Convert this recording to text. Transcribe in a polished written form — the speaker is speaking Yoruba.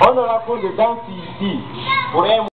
On aura cours de danse ici pour un